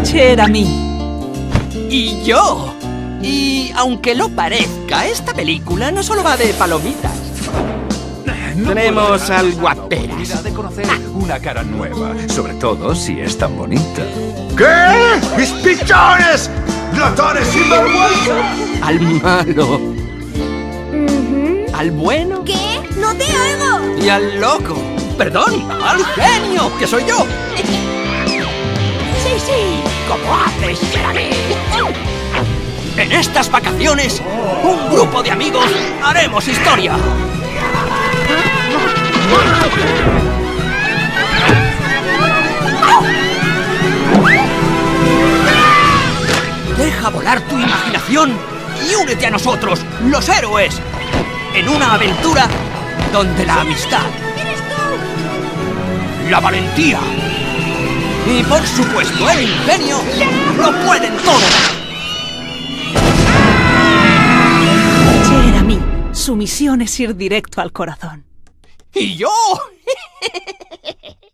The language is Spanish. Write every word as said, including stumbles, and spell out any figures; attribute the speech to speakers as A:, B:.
A: Jeremy.
B: Y yo. Y aunque lo parezca, esta película no solo va de palomitas.
C: No
B: Tenemos al guaperas.
C: de conocer una cara nueva, sobre todo si es tan bonita.
D: ¿Qué? ¡Mis pichones! ¡Ratones sinvergüenza!
B: Al malo. Al bueno.
E: ¿Qué? ¡No te oigo!
B: Y al loco. Perdón, al genio, que soy yo. Sí, sí, como haces, Jeremy. En estas vacaciones, un grupo de amigos haremos historia. Deja volar tu imaginación y únete a nosotros, los héroes, en una aventura donde la amistad,
E: ¿Eres tú?
B: la valentía y, por supuesto, el ingenio lo pueden todo.
A: Jeremy, su misión es ir directo al corazón.
B: ¿Y yo?